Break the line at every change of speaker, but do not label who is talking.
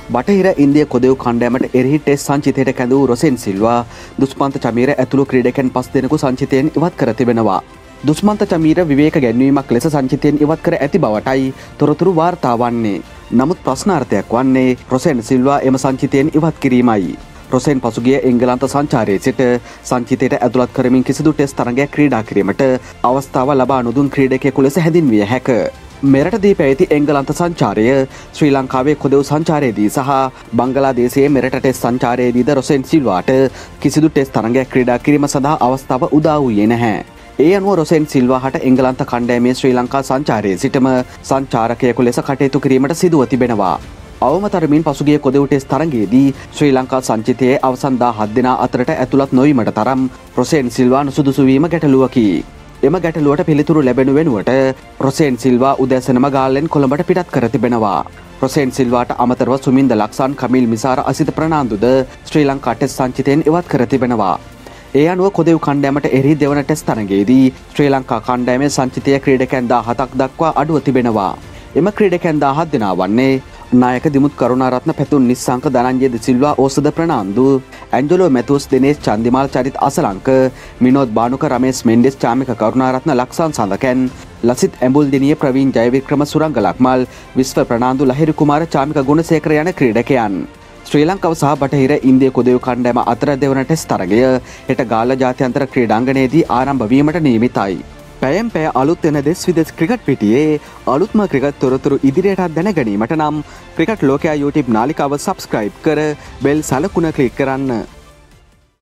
බටහිර ඉන්දිය කොදෙව් කණ්ඩෑමට එරෙහි ටෙස්ට් සංචිතයට කැඳවූ රොසෙන් සිල්වා දුෂ්මන්ත චමීර ඇතුළු ක්‍රීඩකයන් 5 දෙනෙකු සංචිතයෙන් ඉවත් කර තිබෙනවා. දුෂ්මන්ත චමීර විවේක ගැන්වීමක් ලෙස සංචිතයෙන් ඉවත් කර ඇති බවටයි තොරතුරු වාර්තා වන්නේ. නමුත් ප්‍රශ්නාර්ථයක් වන්නේ රොසෙන් සිල්වා එම සංචිතයෙන් ඉවත් කිරීමයි. රොසෙන් පසුගිය එංගලන්ත සංචාරයේ සිට සංචිතයට ඇතුළත් කරමින් කිසිදු ටෙස්ට් තරගයක් ක්‍රීඩා කිරීමට අවස්ථාව ලබා නොදුන් ක්‍රීඩකයෙකු ලෙස හැඳින්විය හැක. මෙරටදී පැවති එංගලන්ත සංචාරය ශ්‍රී ලංකාවේ කොදෙව් සංචාරයේදී සහ බංගලාදේශයේ මෙරට ටෙස්ට් සංචාරයේදීද රොසෙන් සිල්වාට කිසිදු ටෙස්ට් තරගයක් ක්‍රීඩා කිරීම සඳහා අවස්ථාව උදා වූයේ නැහැ. ඒ අනුව රොසෙන් සිල්වාහට එංගලන්ත කණ්ඩෑමේ ශ්‍රී ලංකා සංචාරයේ සිටම සංචාරකයෙකු ලෙස කටයුතු කිරීමට සිදුව තිබෙනවා. අවම තරමින් පසුගිය කොදෙව් ටෙස්ට් තරගයේදී ශ්‍රී ලංකා සංචිතයේ අවසන් 17 දෙනා අතරට ඇතුළත් නොවීමට තරම් රොසෙන් සිල්වා නුසුදුසු වීම ගැටලුවකි. එම ගැටලුවට පිළිතුරු ලැබෙනු වෙනුවට රොසෙන් සිල්වා උදැසනම ගාල්ලෙන් කොළඹට පිටත් කර තිබෙනවා. රොසෙන් සිල්වාට අමතරව සුමින්ද ලක්සන් කමිල් මිසාර අසිත ප්‍රනාන්දුද ශ්‍රී ලංකා ටෙස්ට් සංචිතයෙන් ඉවත් කර තිබෙනවා. ඒ අනුව කොදෙව් කණ්ඩෑමට එරෙහි දෙවන ටෙස්ට් තරගයේදී ශ්‍රී ලංකා කණ්ඩෑමේ සංචිතය ක්‍රීඩකයන් 17ක් දක්වා අඩුව තිබෙනවා. එම ක්‍රීඩකයන් 17 දෙනා වන්නේ නායක දිමුත් කරුණාරත්න පැතුම් නිස්සංක ධනංජය ද සිල්වා ඕසද ප්‍රනාන්දු ඇන්ජලෝ මැතුස් දිනේෂ් චන්දිමාල් චරිත් අසලංක මිනෝද් බානුක රමේෂ් මෙන්ඩෙස් චාමික කරුණාරත්න ලක්සන් සඳකැන් ලසිත් ඇඹුල් දිනිය ප්‍රවීන් ජයවික්‍රම සුරංග ලක්මල් විශ්ව ප්‍රනාන්දු ලහිරු කුමාර චාමික ගුණසේකර යන ක්‍රීඩකයන්. ශ්‍රී ලංකාව සහ බටහිර ඉන්දිය කොදෙව් කණ්ඩෑම අතර දෙවන ටෙස්ට් තරගය හෙට ගාල්ල ජාත්‍යන්තර ක්‍රීඩාංගණයේදී ආරම්භ වීමට නියමිතයි. පැයෙන් පැය අලුත් වෙන දෙස් විදෙස් ක්‍රිකට් පිටියේ අලුත්ම ක්‍රිකට් තොරතුරු ඉදිරියටත් දැන ගැනීමට නම් ක්‍රිකට් ලෝකයා YouTube නාලිකාව සබ්ස්ක්‍රයිබ් කර බෙල් සලකුණ ක්ලික් කරන්න.